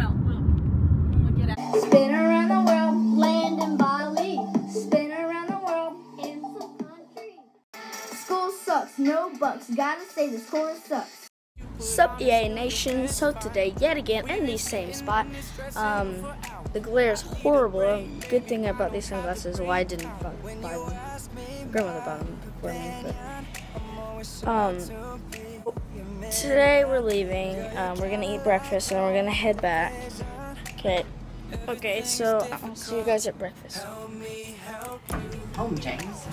Spin around the world, land in Bali. Spin around the world in some country. School sucks, no bucks. Gotta say this chorus sucks. Sup EA Nation, so today yet again in the same spot. The glare is horrible. Good thing about these sunglasses, well, I didn't buy them. Grandmother bought them for me, but today we're leaving. We're gonna eat breakfast and we're gonna head back. Okay, so I'll see you guys at breakfast. Oh, James.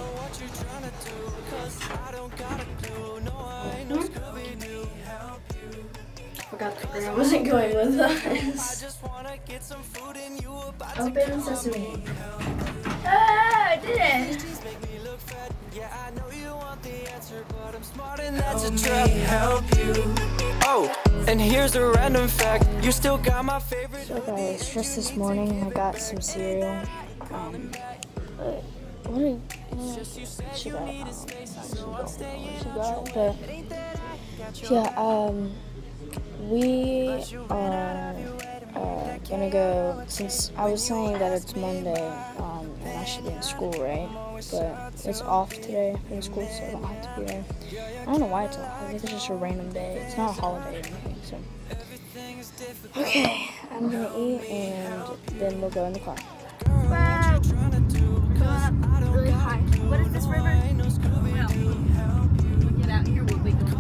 Forgot that I wasn't going with us. Open sesame. Ah, I did it. Oh, and here's a random fact. You still got my favorite. So guys, just this morning I got some cereal. We are gonna go, since I was saying that it's Monday, and I should be in school, right? But it's off today from school, so I don't have to be there. I don't know why it's off. I think it's just a random day. It's not a holiday or anything, so. Okay, I'm gonna eat and then we'll go in the car. Wow. Really high. What is this river? Well, we'll get out here. We'll be going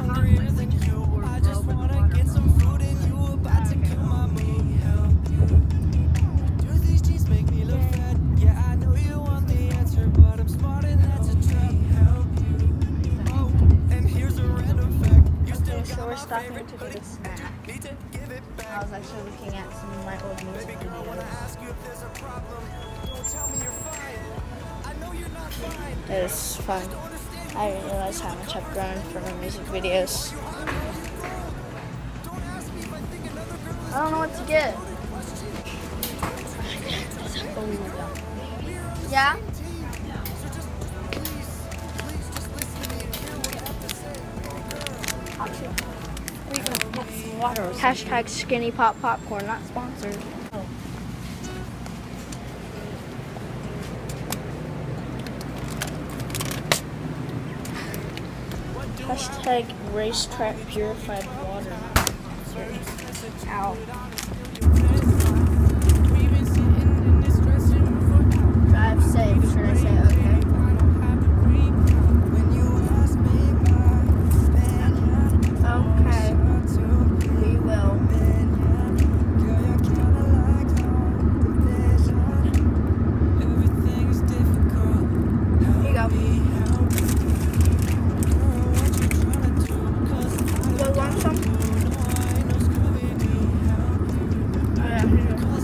So we're stopping to get a snack. I was actually looking at some of my old music videos. It's fun. I didn't realize how much I've grown from my music videos. I don't know what to get. Yeah? Hashtag Skinny Pop Popcorn, not sponsored. Hashtag Racetrack Purified Water. Ow. Drive safe, should I say okay? Okay. We will. Here you go. You want some? Oh, yeah, here you go.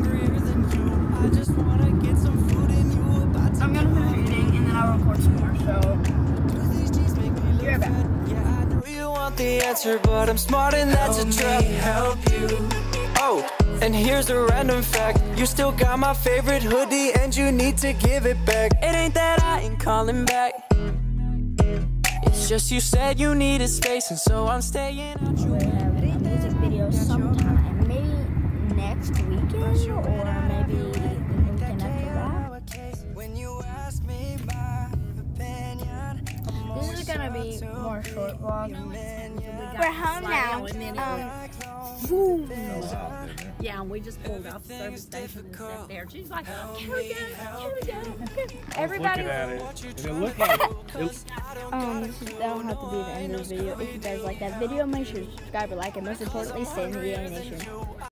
I'm gonna finish eating and then I'll record some more, so be right back. The answer, but I'm smart and that's a trap. Help you. Oh, and here's a random fact. You still got my favorite hoodie and you need to give it back. It ain't that I ain't calling back. It's just you said you needed space, and so I'm staying out your We have a music video sometime, maybe next weekend or maybe the weekend after that. when you ask me my opinion. This is gonna be more short vlog. We're home now. Yeah, and we just pulled off the service station and sat there. She's like, can we go? Can we go? Everybody. Looking at it, and it looked like That'll have to be the end of the video. If you guys like that video, make sure to subscribe or like, and most importantly, stay in the EA Nation.